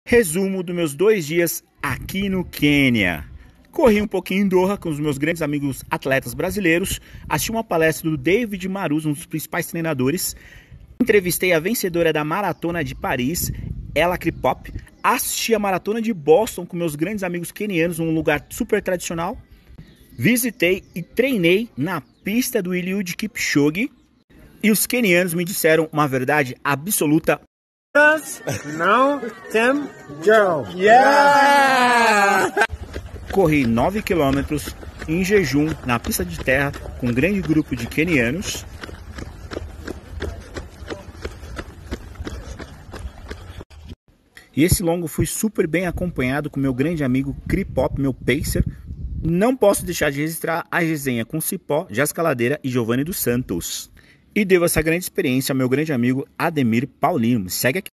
Resumo dos meus 2 dias aqui no Quênia. Corri um pouquinho em Doha com os meus grandes amigos atletas brasileiros, assisti uma palestra do David Maruz, um dos principais treinadores, entrevistei a vencedora da Maratona de Paris, Ella Kripop, assisti a Maratona de Boston com meus grandes amigos quenianos, um lugar super tradicional, visitei e treinei na pista do Eliud Kipchoge e os quenianos me disseram uma verdade absoluta. Now, Tim, Joe. Yeah! Corri 9 quilômetros em jejum na pista de terra com um grande grupo de quenianos. E esse longo foi super bem acompanhado com meu grande amigo Kripop, meu pacer. Não posso deixar de registrar a resenha com Cipó, Jéssica Ladeira e Giovanni dos Santos. E devo essa grande experiência ao meu grande amigo Ademir Paulino. Me segue aqui.